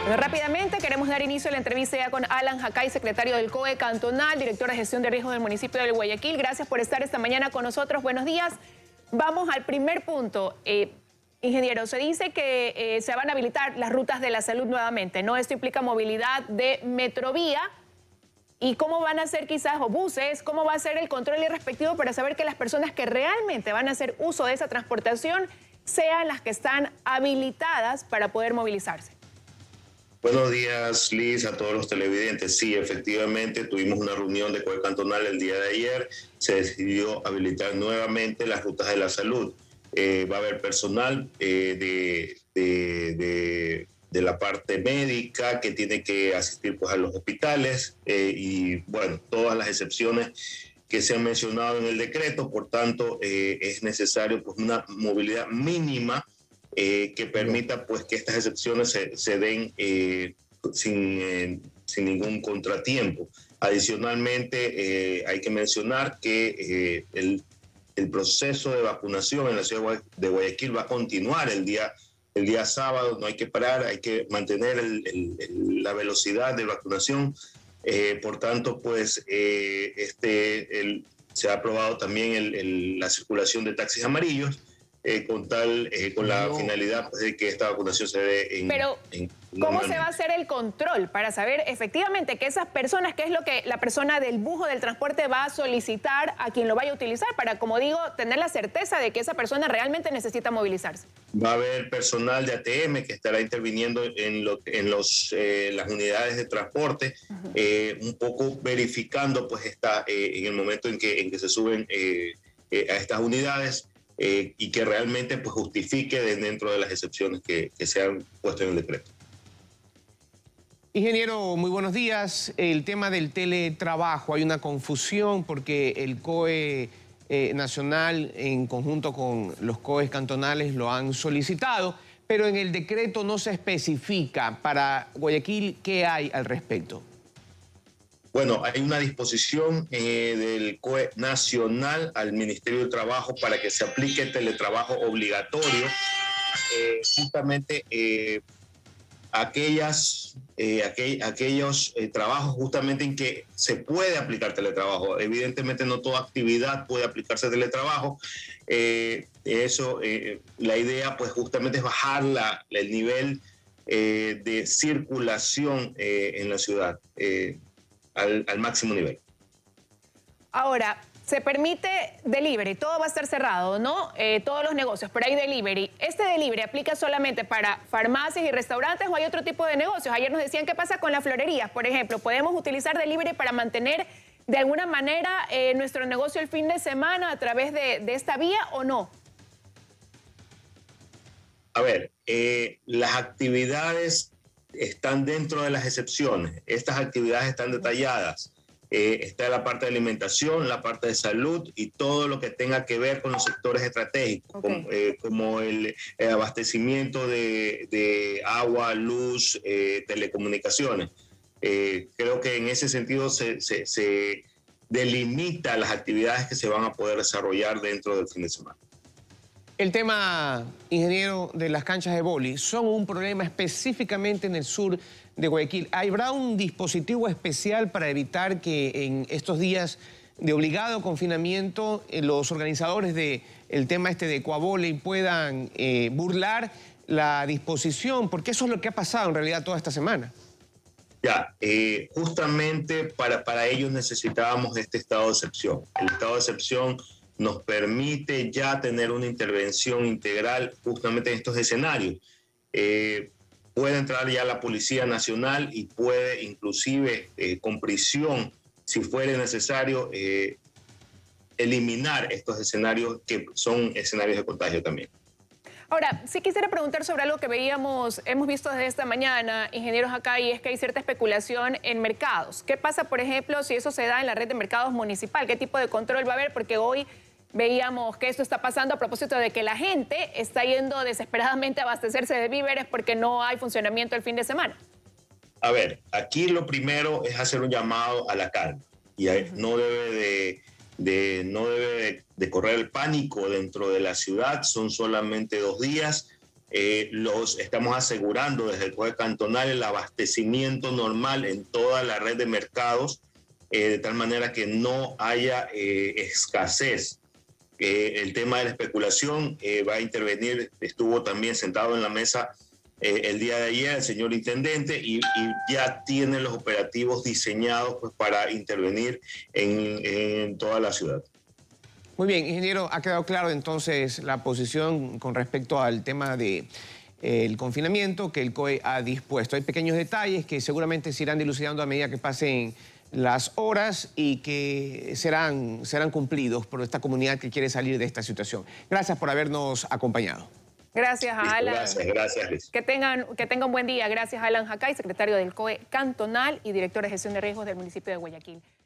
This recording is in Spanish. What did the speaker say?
Rápidamente queremos dar inicio a la entrevista ya con Alan Jacay, secretario del COE cantonal, director de gestión de riesgos del municipio de Guayaquil. Gracias por estar esta mañana con nosotros. Buenos días. Vamos al primer punto. Ingeniero, se dice que se van a habilitar las rutas de la salud nuevamente, ¿no? Esto implica movilidad de metrovía. ¿Y cómo van a ser quizás, o buses, cómo va a ser el control y respectivo para saber que las personas que realmente van a hacer uso de esa transportación sean las que están habilitadas para poder movilizarse? Buenos días, Liz, a todos los televidentes. Sí, efectivamente, tuvimos una reunión de COE cantonal el día de ayer. Se decidió habilitar nuevamente las rutas de la salud. Va a haber personal de la parte médica que tiene que asistir pues, a los hospitales y, bueno, todas las excepciones que se han mencionado en el decreto. Por tanto, es necesario pues, una movilidad mínima que permita pues, que estas excepciones se den sin ningún contratiempo. Adicionalmente, hay que mencionar que el proceso de vacunación en la ciudad de Guayaquil va a continuar el día sábado. No hay que parar, hay que mantener la velocidad de vacunación. Por tanto, pues se ha aprobado también la circulación de taxis amarillos con la finalidad pues, de que esta vacunación se dé en... Pero, ¿cómo se va a hacer el control para saber efectivamente que esas personas, qué es lo que la persona del bus o del transporte va a solicitar a quien lo vaya a utilizar para, como digo, tener la certeza de que esa persona realmente necesita movilizarse? Va a haber personal de ATM que estará interviniendo en las unidades de transporte, un poco verificando pues en el momento en que se suben a estas unidades, y que realmente pues, justifique dentro de las excepciones que se han puesto en el decreto. Ingeniero, muy buenos días. El tema del teletrabajo, hay una confusión porque el COE nacional en conjunto con los COEs cantonales lo han solicitado, pero en el decreto no se especifica. Para Guayaquil, ¿qué hay al respecto? Bueno, hay una disposición del COE nacional al Ministerio de Trabajo para que se aplique el teletrabajo obligatorio. Justamente aquellos trabajos justamente en que se puede aplicar teletrabajo. Evidentemente no toda actividad puede aplicarse teletrabajo. La idea pues justamente es bajar el nivel de circulación en la ciudad. Al máximo nivel. Ahora, se permite delivery, todo va a estar cerrado, ¿no? Todos los negocios, pero hay delivery. ¿Este delivery aplica solamente para farmacias y restaurantes o hay otro tipo de negocios? Ayer nos decían qué pasa con las florerías, por ejemplo. ¿Podemos utilizar delivery para mantener de alguna manera nuestro negocio el fin de semana a través de esta vía o no? A ver, las actividades están dentro de las excepciones. Estas actividades están detalladas. Está la parte de alimentación, la parte de salud y todo lo que tenga que ver con los sectores estratégicos, como el abastecimiento de agua, luz, telecomunicaciones. Creo que en ese sentido se delimita las actividades que se van a poder desarrollar dentro del fin de semana. El tema, ingeniero, de las canchas de vóley son un problema específicamente en el sur de Guayaquil. ¿Habrá un dispositivo especial para evitar que en estos días de obligado confinamiento los organizadores del tema de Ecuavóley puedan burlar la disposición? Porque eso es lo que ha pasado en realidad toda esta semana. Ya, justamente para ellos necesitábamos este estado de excepción. El estado de excepción nos permite ya tener una intervención integral justamente en estos escenarios. Puede entrar ya la Policía Nacional y puede inclusive con prisión, si fuere necesario, eliminar estos escenarios que son escenarios de contagio también. Ahora, sí quisiera preguntar sobre algo que hemos visto desde esta mañana, ingenieros acá, y es que hay cierta especulación en mercados. ¿Qué pasa, por ejemplo, si eso se da en la red de mercados municipal? ¿Qué tipo de control va a haber? Porque hoy veíamos que esto está pasando a propósito de que la gente está yendo desesperadamente a abastecerse de víveres porque no hay funcionamiento el fin de semana. A ver, aquí lo primero es hacer un llamado a la calma. Y no debe de correr el pánico dentro de la ciudad. Son solamente 2 días. los estamos asegurando desde el COE cantonal el abastecimiento normal en toda la red de mercados, de tal manera que no haya escasez. El tema de la especulación va a intervenir, estuvo también sentado en la mesa el día de ayer el señor intendente y ya tiene los operativos diseñados pues, para intervenir en toda la ciudad. Muy bien, ingeniero, ha quedado claro entonces la posición con respecto al tema de el confinamiento que el COE ha dispuesto. Hay pequeños detalles que seguramente se irán dilucidando a medida que pasen las horas y que serán cumplidos por esta comunidad que quiere salir de esta situación. Gracias por habernos acompañado. Gracias a Alan. Gracias, Liz. Que tengan un buen día. Gracias a Alan Jacay, secretario del COE cantonal y director de gestión de riesgos del municipio de Guayaquil.